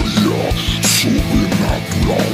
memória sobrenatural.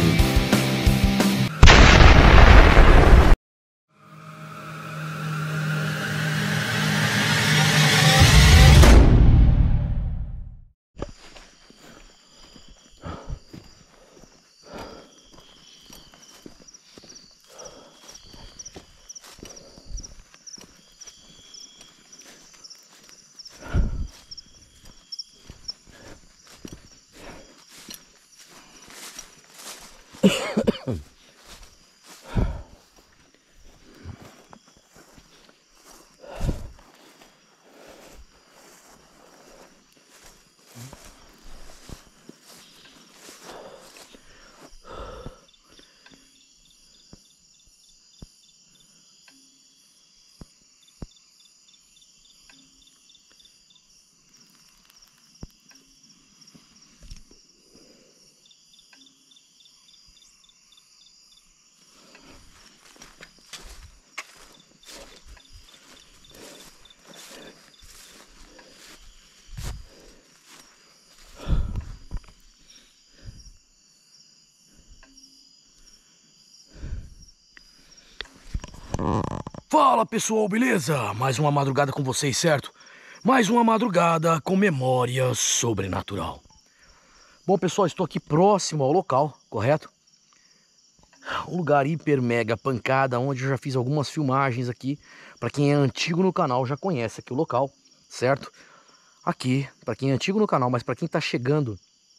Fala pessoal, beleza? Mais uma madrugada com vocês, certo? Mais uma madrugada com memória sobrenatural. Bom pessoal, estou aqui próximo ao local, correto? Um lugar hiper mega pancada, onde eu já fiz algumas filmagens aqui. Para quem é antigo no canal já conhece aqui o local, certo? Aqui, para quem é antigo no canal, mas para quem tá chegando,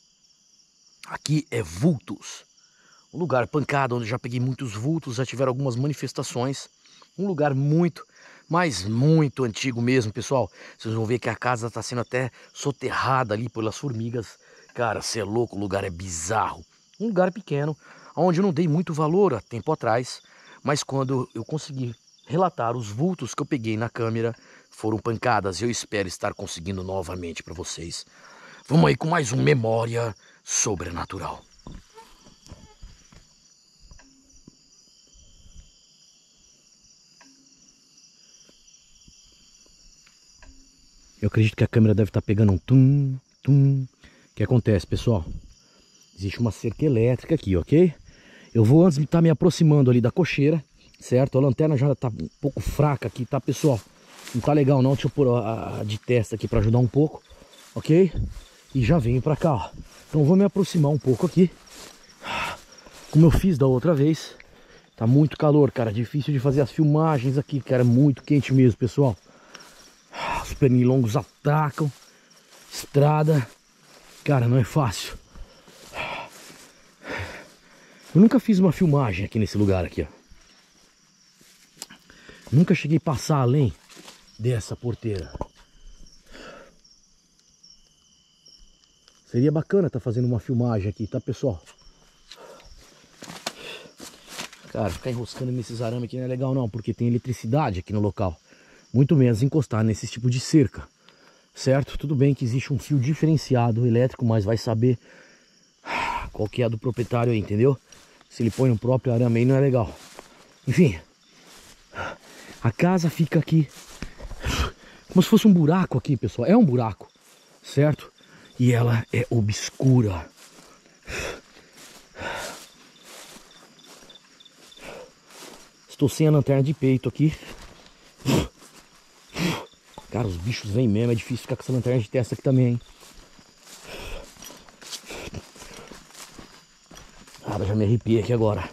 aqui é Vultos. Um lugar pancada, onde já peguei muitos vultos, já tiveram algumas manifestações. Um lugar muito, mas muito antigo mesmo, pessoal. Vocês vão ver que a casa está sendo até soterrada ali pelas formigas. Cara, cê é louco, o lugar é bizarro. Um lugar pequeno, onde eu não dei muito valor há tempo atrás. Mas quando eu consegui relatar os vultos que eu peguei na câmera, foram pancadas. Eu espero estar conseguindo novamente para vocês. Vamos aí com mais um Memória Sobrenatural. Eu acredito que a câmera deve estar pegando um tum, tum. O que acontece, pessoal? Existe uma cerca elétrica aqui, ok? Eu vou antes de estar me aproximando ali da cocheira, certo? A lanterna já está um pouco fraca aqui, tá, pessoal? Não tá legal não, deixa eu pôr a de testa aqui para ajudar um pouco, ok? E já venho para cá, ó. Então eu vou me aproximar um pouco aqui. Como eu fiz da outra vez. Tá muito calor, cara. Difícil de fazer as filmagens aqui, cara. É muito quente mesmo, pessoal. Os pernilongos atacam. Estrada. Cara, não é fácil. Eu nunca fiz uma filmagem aqui nesse lugar aqui, ó. Nunca cheguei a passar além dessa porteira. Seria bacana estar fazendo uma filmagem aqui, tá, pessoal? Cara, ficar enroscando nesses arames aqui não é legal não, porque tem eletricidade aqui no local. Muito menos encostar nesse tipo de cerca, certo? Tudo bem que existe um fio diferenciado elétrico, mas vai saber qual que é a do proprietário aí, entendeu? Se ele põe no próprio arame aí não é legal. Enfim, a casa fica aqui como se fosse um buraco aqui, pessoal. É um buraco, certo? E ela é obscura. Estou sem a lanterna de peito aqui. Cara, os bichos vêm mesmo. É difícil ficar com essa lanterna de testa aqui também, hein? Cara, já me arrepiei aqui agora.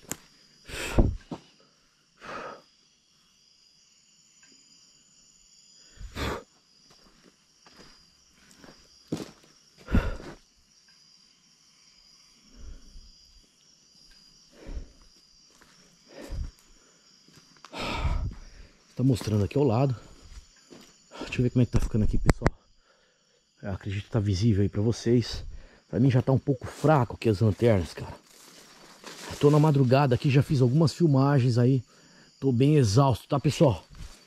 Tá mostrando aqui ao lado. Deixa eu ver como é que tá ficando aqui, pessoal. Eu acredito que tá visível aí pra vocês. Pra mim já tá um pouco fraco aqui as lanternas, cara. Tô na madrugada aqui, já fiz algumas filmagens aí. Tô bem exausto, tá, pessoal?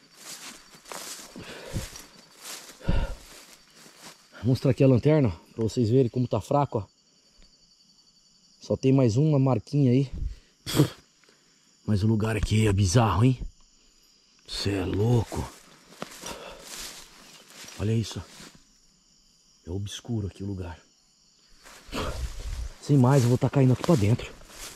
Vou mostrar aqui a lanterna pra vocês verem como tá fraco, ó. Só tem mais uma marquinha aí. Mas o lugar aqui é bizarro, hein? Cê é louco. Olha isso. É obscuro aqui o lugar. Sem mais, eu vou estar caindo aqui pra dentro.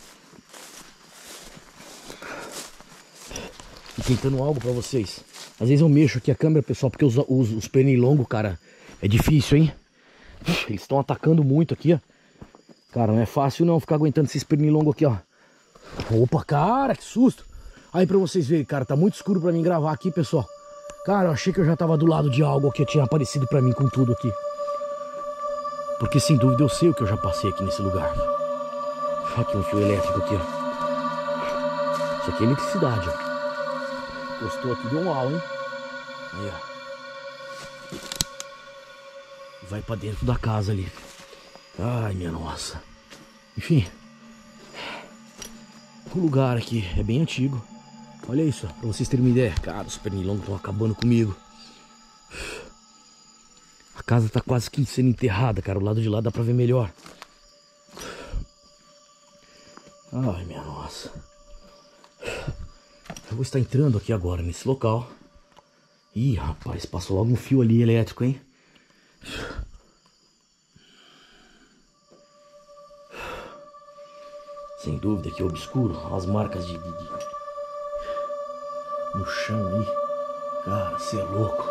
E tentando algo pra vocês. Às vezes eu mexo aqui a câmera, pessoal, porque os pernilongos, cara, é difícil, hein? Eles estão atacando muito aqui, ó. Cara, não é fácil não ficar aguentando esses pernilongos aqui, ó. Opa, cara, que susto. Aí pra vocês verem, cara, tá muito escuro pra mim gravar aqui, pessoal. Cara, eu achei que eu já tava do lado de algo que tinha aparecido pra mim com tudo aqui. Porque sem dúvida eu sei o que eu já passei aqui nesse lugar. Aqui um fio elétrico aqui, ó. Isso aqui é eletricidade, ó. Encostou aqui, deu um au, hein? Aí, ó. Vai pra dentro da casa ali. Ai, minha nossa. Enfim. O lugar aqui é bem antigo. Olha isso, ó, pra vocês terem uma ideia. Cara, os pernilongos estão acabando comigo. A casa tá quase que sendo enterrada, cara. O lado de lá dá pra ver melhor. Ai, minha nossa. Eu vou estar entrando aqui agora nesse local. Ih, rapaz, passou logo um fio ali elétrico, hein? Sem dúvida que é obscuro. As marcas no chão aí. Cara, você é louco.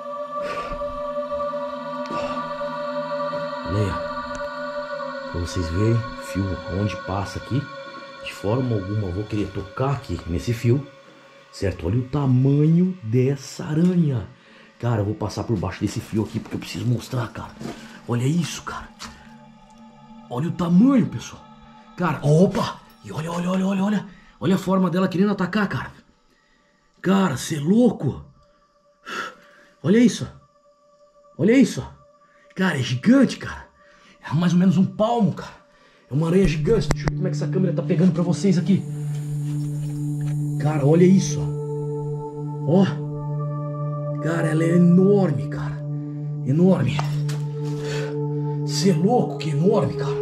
Olha aí, pra vocês verem, fio onde passa aqui. De forma alguma eu vou querer tocar aqui nesse fio, certo? Olha o tamanho dessa aranha. Cara, eu vou passar por baixo desse fio aqui porque eu preciso mostrar, cara. Olha isso, cara. Olha o tamanho, pessoal. Cara, opa! E olha. Olha a forma dela querendo atacar, cara. Cara, você é louco. Olha isso. Olha isso. Cara, é gigante, cara. É mais ou menos um palmo, cara. É uma aranha gigante. Deixa eu ver como é que essa câmera tá pegando pra vocês aqui. Cara, olha isso. Ó. Cara, ela é enorme, cara. Enorme. Você é louco, que enorme, cara.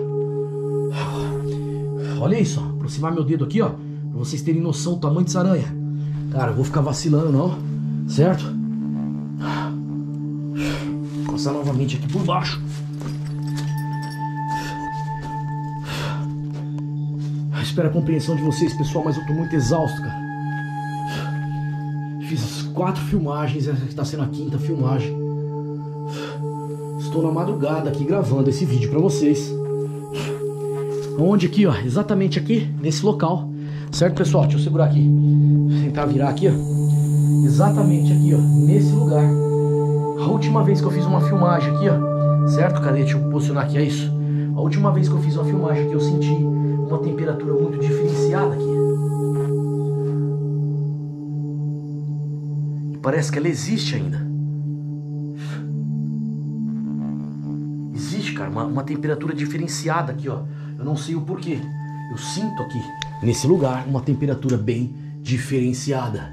Olha isso, ó. Aproximar meu dedo aqui, ó. Pra vocês terem noção do tamanho dessa aranha. Cara, eu vou ficar vacilando, não. Certo? Vou passar novamente aqui por baixo. Espero a compreensão de vocês, pessoal, mas eu tô muito exausto, cara. Fiz 4 filmagens, essa está sendo a 5ª filmagem. Estou na madrugada aqui gravando esse vídeo pra vocês. Onde aqui, ó, exatamente aqui, nesse local. Certo, pessoal? Deixa eu segurar aqui. Vou tentar virar aqui, ó. Exatamente aqui, ó, nesse lugar. A última vez que eu fiz uma filmagem aqui, ó. Certo? Cadê? Deixa eu posicionar aqui, é isso. A última vez que eu fiz uma filmagem aqui, eu senti uma temperatura muito diferenciada aqui. E parece que ela existe ainda. Existe, cara, uma temperatura diferenciada aqui, ó. Eu não sei o porquê. Eu sinto aqui, nesse lugar, uma temperatura bem diferenciada.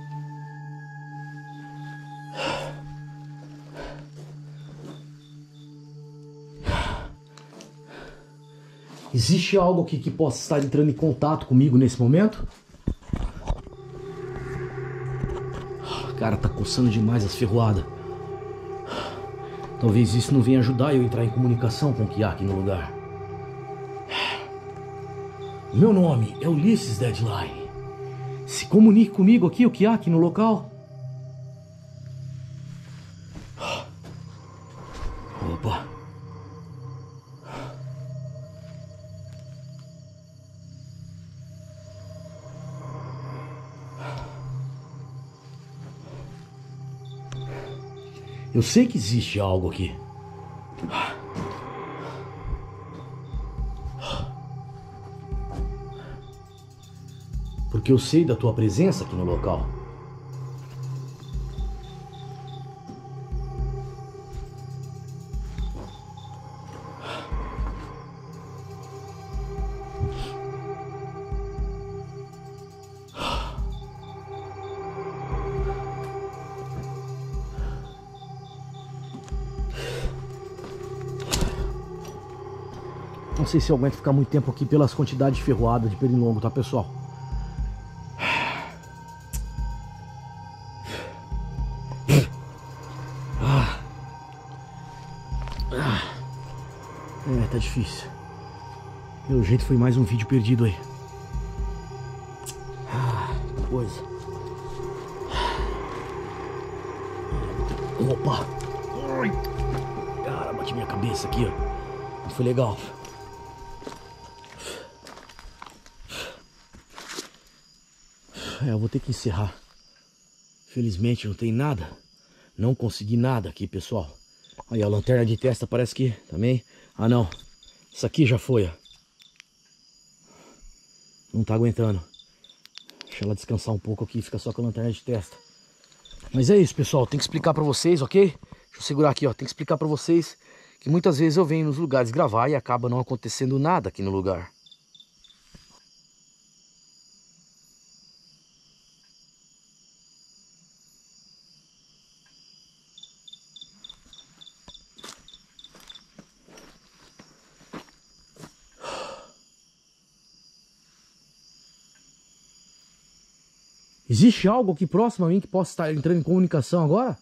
Existe algo aqui que possa estar entrando em contato comigo nesse momento? Cara, tá coçando demais as ferroadas. Talvez isso não venha ajudar eu a entrar em comunicação com o que há aqui no lugar. Meu nome é Ulisses Deadline. Se comunique comigo aqui, o que há aqui no local. Opa. Eu sei que existe algo aqui. Porque eu sei da tua presença aqui no local. Não sei se eu aguento ficar muito tempo aqui pelas quantidades de ferroada de pernilongo, tá, pessoal? É, tá difícil. Pelo jeito foi mais um vídeo perdido aí. Ah, que coisa. Opa! Ai. Cara, bati minha cabeça aqui, ó. Não foi legal. É, eu vou ter que encerrar. Felizmente não tem nada. Não consegui nada aqui, pessoal. Aí a lanterna de testa parece que também... Ah, não. Isso aqui já foi, ó. Não tá aguentando. Deixa ela descansar um pouco aqui. Fica só com a lanterna de testa. Mas é isso, pessoal. Tem que explicar pra vocês, ok? Deixa eu segurar aqui, ó. Tem que explicar pra vocês que muitas vezes eu venho nos lugares gravar e acaba não acontecendo nada aqui no lugar. Existe algo aqui próximo a mim que possa estar entrando em comunicação agora?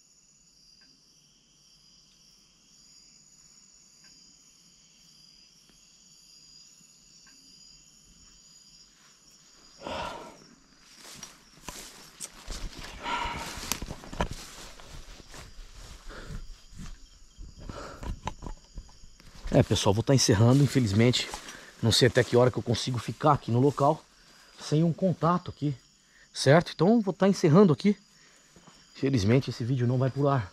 É, pessoal, vou estar encerrando, infelizmente. Não sei até que hora que eu consigo ficar aqui no local sem um contato aqui, certo? Então vou estar encerrando aqui. Felizmente esse vídeo não vai pro ar.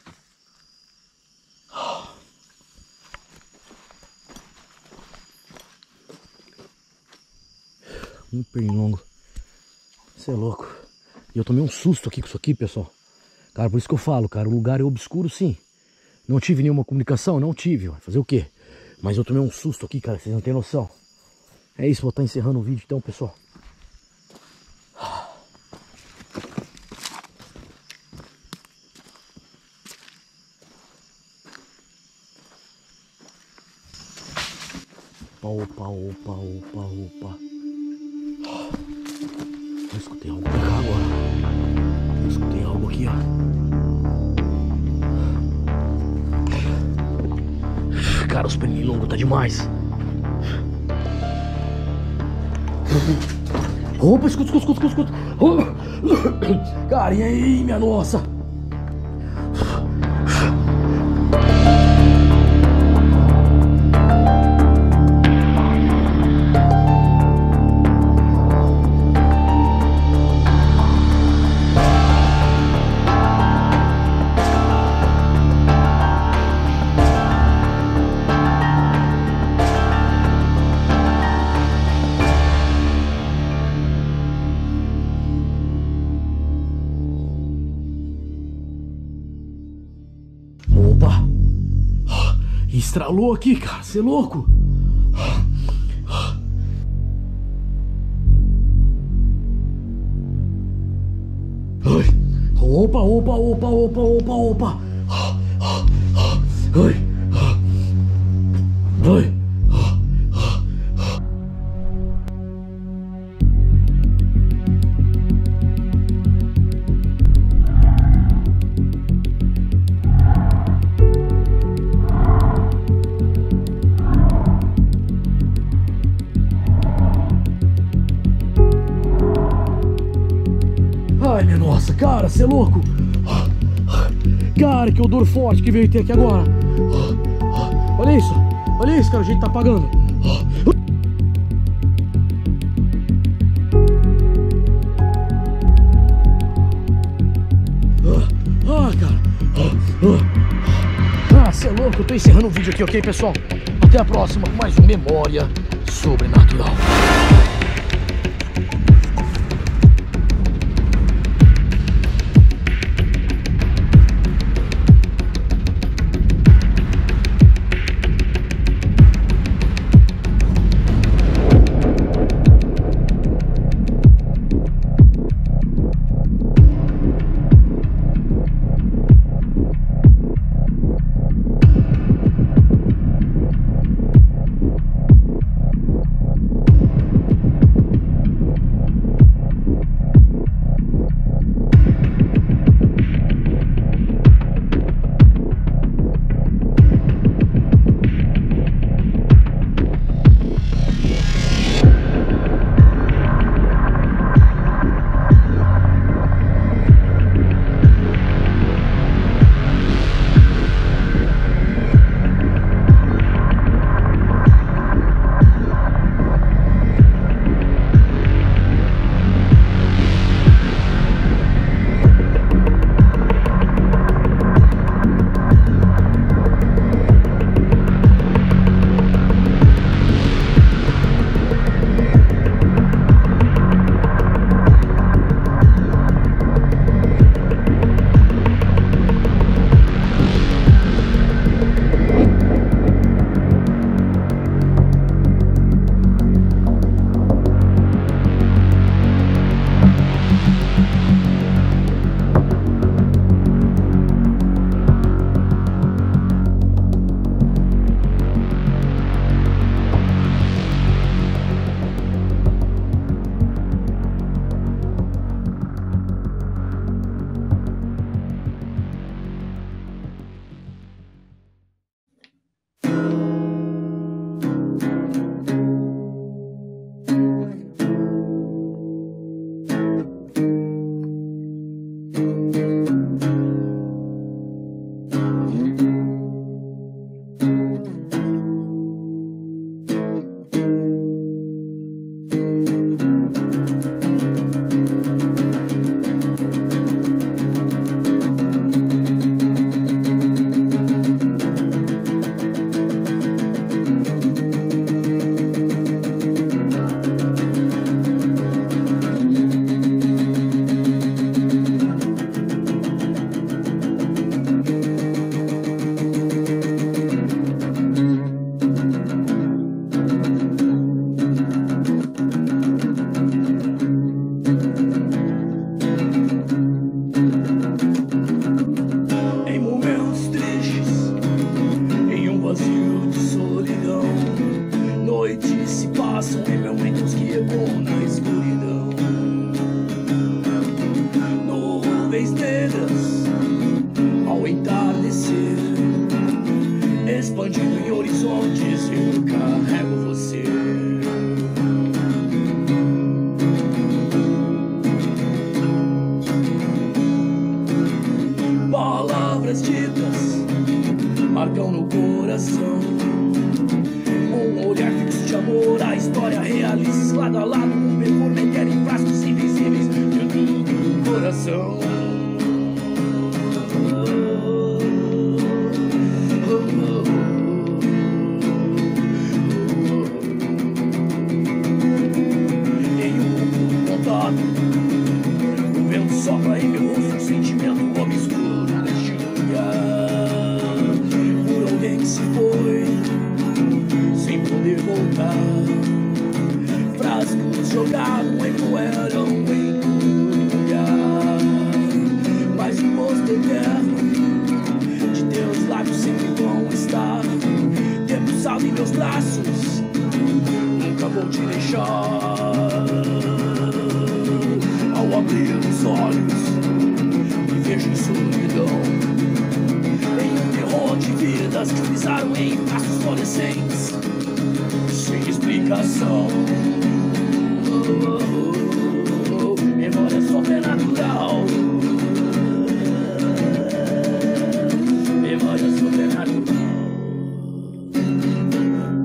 Um pernilongo. Você é louco. E eu tomei um susto aqui com isso aqui, pessoal. Cara, por isso que eu falo, cara, o lugar é obscuro sim. Não tive nenhuma comunicação? Não tive. Vai fazer o quê? Mas eu tomei um susto aqui, cara, vocês não tem noção. É isso, vou estar encerrando o vídeo então, pessoal. Opa, opa, opa, opa. Eu escutei algo pra cá agora. Eu escutei algo aqui, ó. Cara, os pernilongos tá demais. Opa, escuta. Oh. Cara, e aí, minha nossa? Opa! Estralou aqui, cara, você é louco? Opa! Ai! Ai, minha nossa, cara, você é louco? Cara, que odor forte que veio ter aqui agora. Olha isso, cara, o jeito que tá apagando. Cara. Você é louco, eu tô encerrando o vídeo aqui, ok, pessoal? Até a próxima com mais um Memória Sobrenatural. são momentos que ecoam na escuridão. Nuvens negras ao entardecer, expandindo em horizontes, eu carrego você. Palavras ditas marcam no coração, um olhar fixo de amor, a história realiza lado a lado, um mergulho meter em frascos invisíveis dentro do coração. Em um contato, o vento sopra em meu rosto, um sentimento obscuro deste lugar, por alguém que se foi sem poder voltar. Frascos jogados empoeiram em todo lugar, mas o gosto eterno de teus lábios sempre vão estar debruçado em meus braços, nunca vou te deixar. Ao abrir os olhos, me vejo em solidão, em um terror de vidas que pisaram em passos fluorescentes, sem explicação.